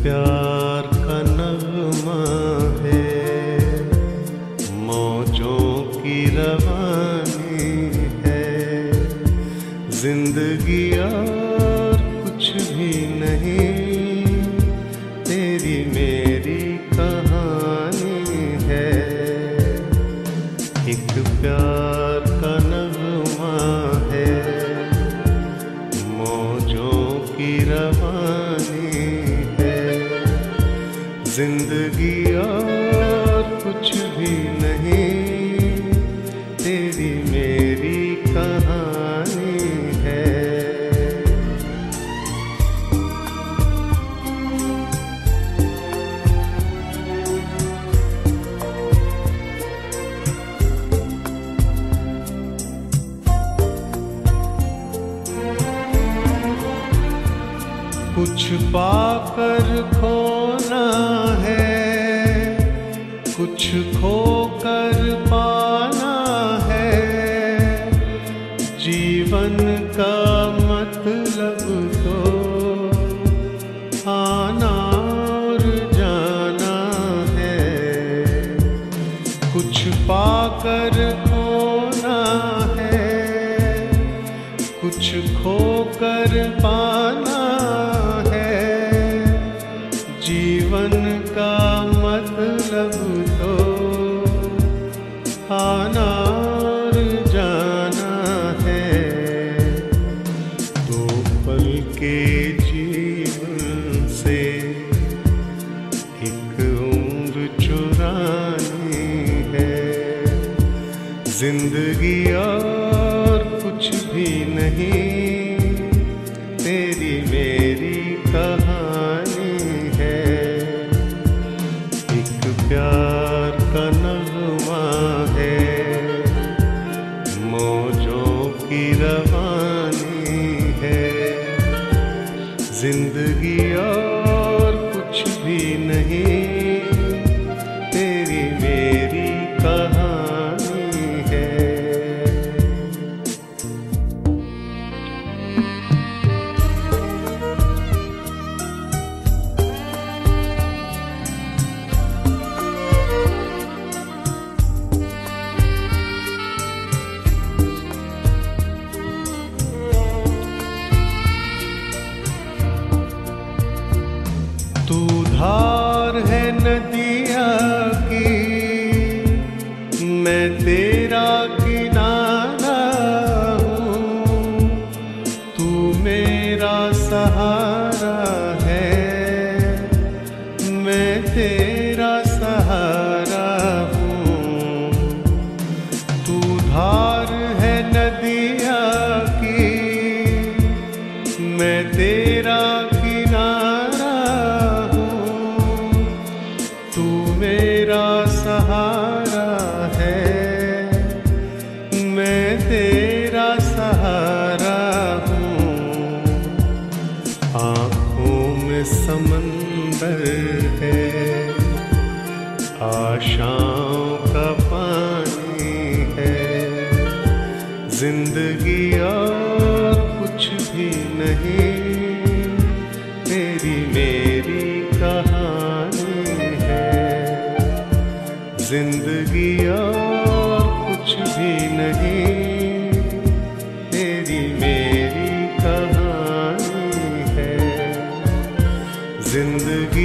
प्यार का नगमा है, मौजों की रवानी है। जिंदगी और कुछ भी नहीं, तेरी मेरी कहानी है। एक प्यार का नगमा है, मौजों की रवानी है। जिंदगी और कुछ भी नहीं, तेरी मेरी कहानी है। कुछ पाकर खोना है, कुछ खोकर पाना है। जीवन का मतलब तो आना और जाना है। कुछ पाकर खोना है, कुछ खोकर पाना है। जीवन का मतलब तो आना और जाना है। दो पल के जीवन से एक उम्र चुरानी है। जिंदगी और कुछ भी नहीं, तेरी मेरी कहानी है। एक प्यार का नगमा है, मौजों की रवानी है। जिंदगी और कुछ भी नहीं, तेरी मेरी कहानी है। तू धार है नदिया की, मैं तेरा किनारा हूँ। तू मेरा सहारा है, मैं तेरा सहारा हूँ। तू धार है नदिया की, मैं तेरा किनारा हूँ। तू मेरा सहारा है, मैं तेरा सहारा हूँ। आँखों में समंदर है, आशाओं का पानी है। जिंदगी और कुछ भी नहीं, तेरी मेरी कहानी है। जिंदगी और कुछ भी नहीं, तेरी मेरी कहानी है। जिंदगी